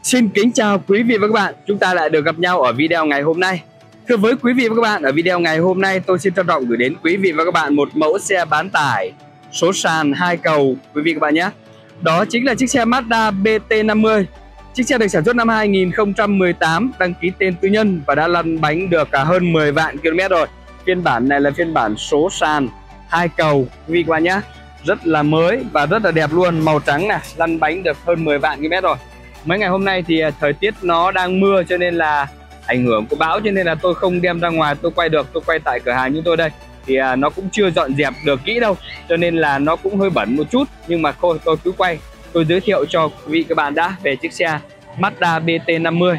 Xin kính chào quý vị và các bạn, chúng ta lại được gặp nhau ở video ngày hôm nay. Thưa với quý vị và các bạn, ở video ngày hôm nay tôi xin trân trọng gửi đến quý vị và các bạn một mẫu xe bán tải số sàn 2 cầu quý vị và các bạn nhé. Đó chính là chiếc xe Mazda BT50. Chiếc xe được sản xuất năm 2018, đăng ký tên tư nhân và đã lăn bánh được hơn 10 vạn km rồi. Phiên bản này là phiên bản số sàn 2 cầu quý vị và các bạn nhé. Rất là mới và rất là đẹp luôn, màu trắng này, lăn bánh được hơn 10 vạn km rồi. Mấy ngày hôm nay thì thời tiết nó đang mưa cho nên là ảnh hưởng của bão, cho nên là tôi không đem ra ngoài tôi quay được. Tôi quay tại cửa hàng như tôi đây thì nó cũng chưa dọn dẹp được kỹ đâu, cho nên là nó cũng hơi bẩn một chút. Nhưng mà thôi tôi cứ quay, tôi giới thiệu cho quý vị các bạn đã về chiếc xe Mazda BT50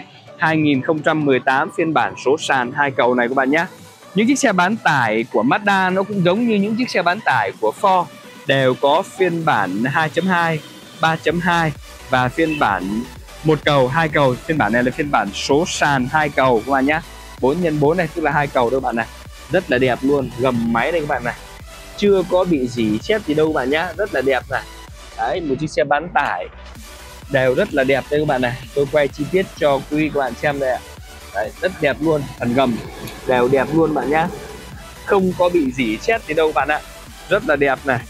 2018 phiên bản số sàn 2 cầu này các bạn nhé. Những chiếc xe bán tải của Mazda nó cũng giống như những chiếc xe bán tải của Ford, đều có phiên bản 2.2, 3.2 và phiên bản 1 cầu, 2 cầu. Phiên bản này là phiên bản số sàn 2 cầu các bạn nhé. 4x4 này tức là 2 cầu đó các bạn này. Rất là đẹp luôn, gầm máy đây các bạn này. Chưa có bị rỉ sét gì đâu các bạn nhé, rất là đẹp này. Đấy, một chiếc xe bán tải đều rất là đẹp đây các bạn này. Tôi quay chi tiết cho quý vị các bạn xem đây ạ. Đấy, rất đẹp luôn, phần gầm đều đẹp luôn bạn nhé. Không có bị rỉ sét gì đâu các bạn ạ. Rất là đẹp này.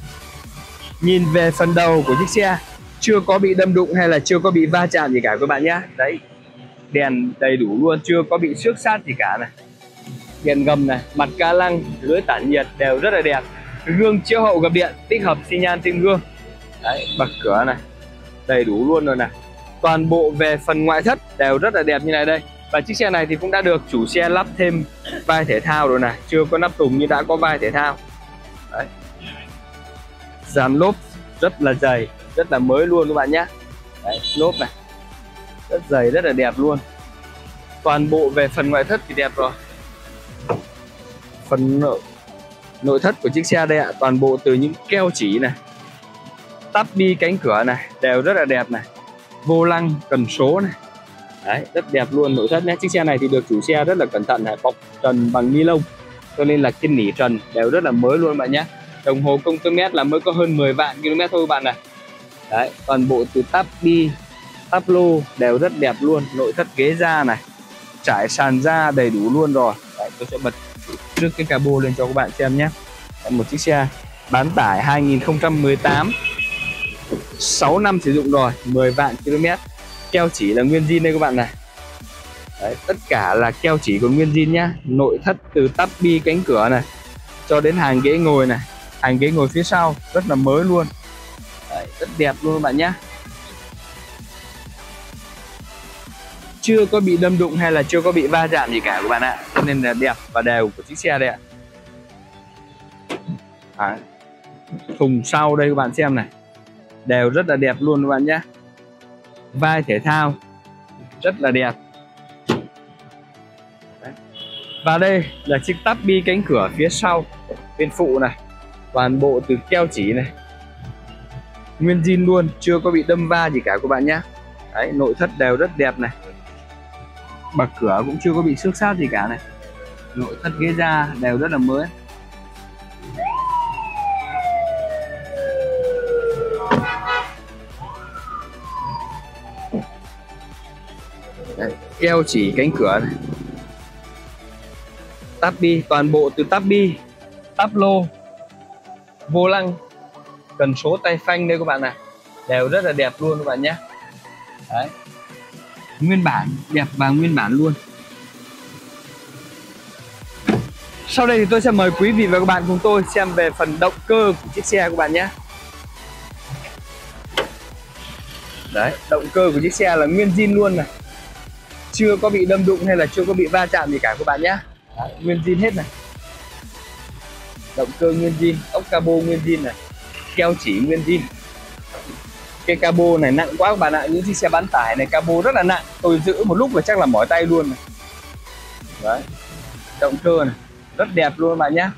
Nhìn về phần đầu của chiếc xe, chưa có bị đâm đụng hay là chưa có bị va chạm gì cả các bạn nhé. Đấy, đèn đầy đủ luôn, chưa có bị xước sát gì cả này. Đèn gầm này, mặt ca lăng, lưới tản nhiệt đều rất là đẹp. Gương chiếu hậu gập điện, tích hợp xi nhan trên gương. Đấy, bậc cửa này đầy đủ luôn rồi này. Toàn bộ về phần ngoại thất đều rất là đẹp như này đây. Và chiếc xe này thì cũng đã được chủ xe lắp thêm vai thể thao rồi này, chưa có nắp thùng nhưng đã có vai thể thao. Đấy, dàn lốp rất là dày, rất là mới luôn các bạn nhé. Đấy, lốp này rất dày, rất là đẹp luôn. Toàn bộ về phần ngoại thất thì đẹp rồi. Phần nội thất của chiếc xe đây ạ, toàn bộ từ những keo chỉ này, tắp bi cánh cửa này đều rất là đẹp này. Vô lăng, cần số này. Đấy, rất đẹp luôn nội thất nhé. Chiếc xe này thì được chủ xe rất là cẩn thận này, bọc trần bằng ni lông, cho nên là cái nỉ trần đều rất là mới luôn bạn nhé. Đồng hồ công tơ mét là mới có hơn 10 vạn km thôi bạn này. Đấy, toàn bộ từ tắp bi, tắp lô đều rất đẹp luôn. Nội thất ghế da này, trải sàn da đầy đủ luôn rồi. Đấy, tôi sẽ bật trước cái cabo lên cho các bạn xem nhé. Đấy, một chiếc xe bán tải 2018, 6 năm sử dụng rồi, 10 vạn km. Keo chỉ là nguyên zin đây các bạn này. Đấy, tất cả là keo chỉ còn nguyên zin nhá. Nội thất từ tắp bi cánh cửa này cho đến hàng ghế ngồi này, hàng ghế ngồi phía sau rất là mới luôn. Đấy, rất đẹp luôn các bạn nhé. Chưa có bị đâm đụng hay là chưa có bị va chạm gì cả các bạn ạ, cho nên là đẹp và đều của chiếc xe đây ạ. Thùng sau đây các bạn xem này, đều rất là đẹp luôn các bạn nhé. Vai thể thao rất là đẹp. Đấy. Và đây là chiếc tắp bi cánh cửa phía sau bên phụ này, toàn bộ từ keo chỉ này, nguyên zin luôn, chưa có bị đâm va gì cả các bạn nhé. Đấy, nội thất đều rất đẹp này. Bậc cửa cũng chưa có bị xước sát gì cả này. Nội thất ghế da đều rất là mới. Đấy, keo chỉ cánh cửa này, tắp bi, toàn bộ từ tắp bi, tắp lô, vô lăng, cần số tay phanh đây các bạn này, đều rất là đẹp luôn các bạn nhé. Đấy, nguyên bản, đẹp và nguyên bản luôn. Sau đây thì tôi sẽ mời quý vị và các bạn cùng tôi xem về phần động cơ của chiếc xe các bạn nhé. Đấy, động cơ của chiếc xe là nguyên zin luôn này, chưa có bị đâm đụng hay là chưa có bị va chạm gì cả các bạn nhé. Đấy, nguyên zin hết này. Động cơ nguyên zin, ốc cabo nguyên zin này, keo chỉ nguyên zin. Cái cabo này nặng quá các bạn ạ, những chiếc xe bán tải này cabo rất là nặng, tôi giữ một lúc là chắc là mỏi tay luôn này. Đấy, động cơ này rất đẹp luôn các bạn nhé.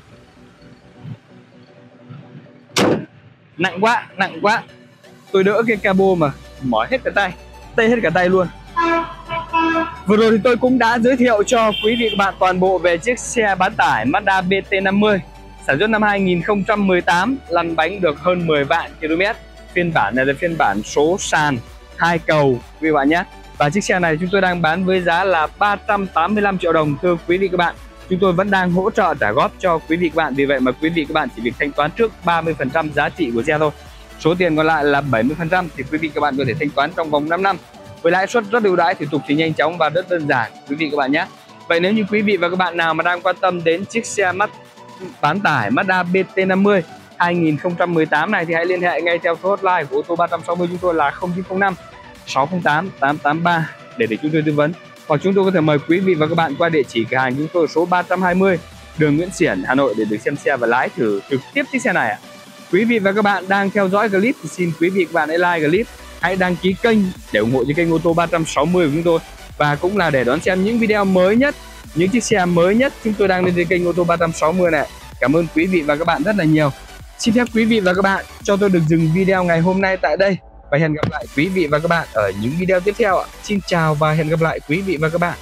Nặng quá, tôi đỡ cái cabo mà mỏi hết cả tay, tê hết cả tay luôn. Vừa rồi thì tôi cũng đã giới thiệu cho quý vị các bạn toàn bộ về chiếc xe bán tải Mazda BT50 sản xuất năm 2018, lăn bánh được hơn 10 vạn km. Phiên bản này là phiên bản số sàn hai cầu quý vị bạn nhé. Và chiếc xe này chúng tôi đang bán với giá là 385 triệu đồng thưa quý vị các bạn. Chúng tôi vẫn đang hỗ trợ trả góp cho quý vị các bạn, vì vậy mà quý vị các bạn chỉ việc thanh toán trước 30% giá trị của xe thôi. Số tiền còn lại là 70% thì quý vị các bạn có thể thanh toán trong vòng 5 năm với lãi suất rất ưu đãi, thủ tục thì nhanh chóng và rất đơn giản quý vị các bạn nhé. Vậy nếu như quý vị và các bạn nào mà đang quan tâm đến chiếc xe bán tải Mazda BT50 2018 này thì hãy liên hệ ngay theo số hotline của ô tô 360 chúng tôi là 0905 608 883 để chúng tôi tư vấn, hoặc chúng tôi có thể mời quý vị và các bạn qua địa chỉ cửa hàng chúng tôi số 320 đường Nguyễn Xiển, Hà Nội để được xem xe và lái thử trực tiếp chiếc xe này ạ. Quý vị và các bạn đang theo dõi clip thì xin quý vị các bạn hãy like clip, hãy đăng ký kênh để ủng hộ cho kênh ô tô 360 của chúng tôi, và cũng là để đón xem những video mới nhất, những chiếc xe mới nhất chúng tôi đang lên trên kênh ô tô 360 này. Cảm ơn quý vị và các bạn rất là nhiều. Xin phép quý vị và các bạn cho tôi được dừng video ngày hôm nay tại đây và hẹn gặp lại quý vị và các bạn ở những video tiếp theo ạ. Xin chào và hẹn gặp lại quý vị và các bạn.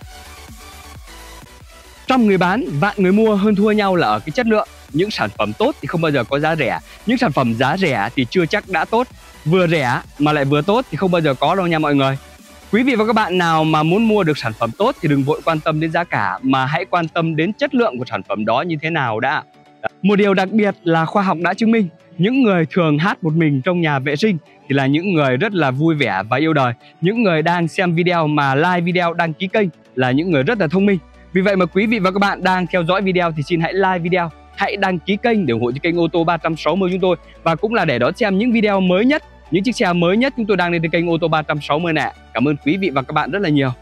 Trong người bán, vạn người mua, hơn thua nhau là ở cái chất lượng. Những sản phẩm tốt thì không bao giờ có giá rẻ. Những sản phẩm giá rẻ thì chưa chắc đã tốt. Vừa rẻ mà lại vừa tốt thì không bao giờ có đâu nha mọi người. Quý vị và các bạn nào mà muốn mua được sản phẩm tốt thì đừng vội quan tâm đến giá cả, mà hãy quan tâm đến chất lượng của sản phẩm đó như thế nào đã. Một điều đặc biệt là khoa học đã chứng minh, những người thường hát một mình trong nhà vệ sinh thì là những người rất là vui vẻ và yêu đời. Những người đang xem video mà like video, đăng ký kênh là những người rất là thông minh. Vì vậy mà quý vị và các bạn đang theo dõi video thì xin hãy like video, hãy đăng ký kênh để ủng hộ cho kênh ô tô 360 chúng tôi, và cũng là để đón xem những video mới nhất, những chiếc xe mới nhất chúng tôi đang lên trên kênh ô tô 360 này. Cảm ơn quý vị và các bạn rất là nhiều.